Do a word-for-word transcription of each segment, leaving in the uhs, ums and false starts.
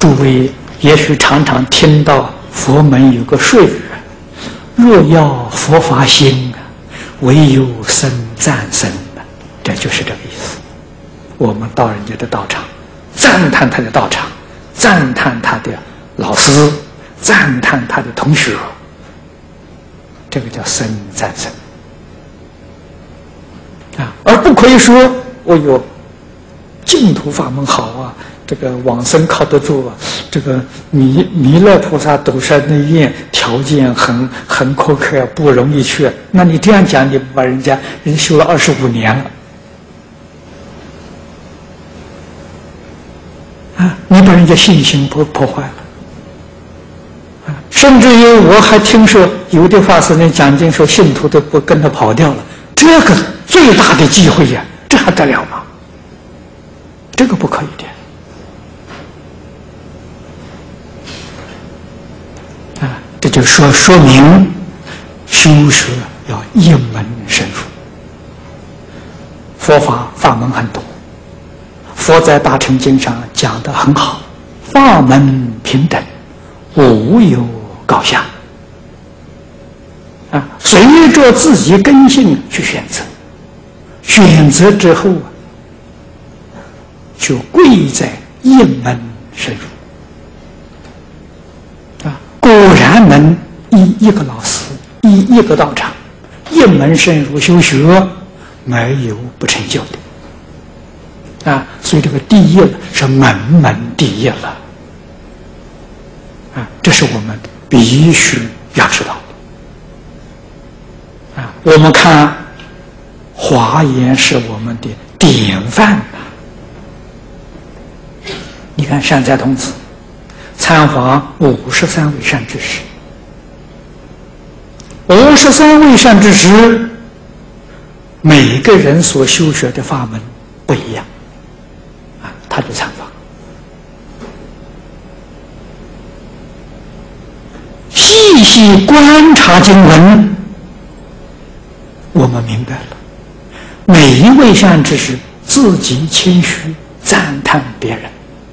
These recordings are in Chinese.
诸位也许常常听到佛门有个术语：若要佛法兴，唯有僧赞僧。这就是这个意思。我们到人家的道场，赞叹他的道场，赞叹他的老师，赞叹他的同学，这个叫僧赞僧啊，而不可以说哦哟，净土法门好啊，这个往生靠得住啊，这个弥弥勒菩萨斗山内院条件很很苛刻，不容易去。那你这样讲，你把人家人修了二十五年了啊，你把人家信心破破坏了啊！甚至于我还听说有的法师呢讲经说信徒都不跟他跑掉了，这个最大的机会呀，这还得了吗？这个不可以的啊！这就说说明修学要一门深入，佛法法门很多。佛在《大乘经》上讲得很好，法门平等，无有高下啊，随着自己根性去选择，选择之后啊，就贵在一门深入啊，果然能一一个老师一一个道场一门深入修学，没有不成就的。啊，所以这个第一了是门门第一了，啊，这是我们必须要知道的。啊，我们看华严是我们的典范啊。你看善财童子参访五十三位善知识，五十三位善知识，每个人所修学的法门不一样。他就参访，细细观察经文，我们明白了，每一位善知识自己谦虚赞叹别人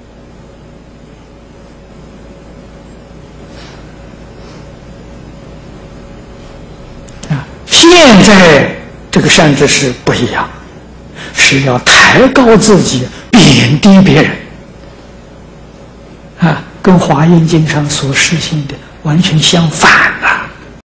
啊。现在这个善知识不一样，是要抬高自己，贬低别人啊，跟《华严经》上所实行的完全相反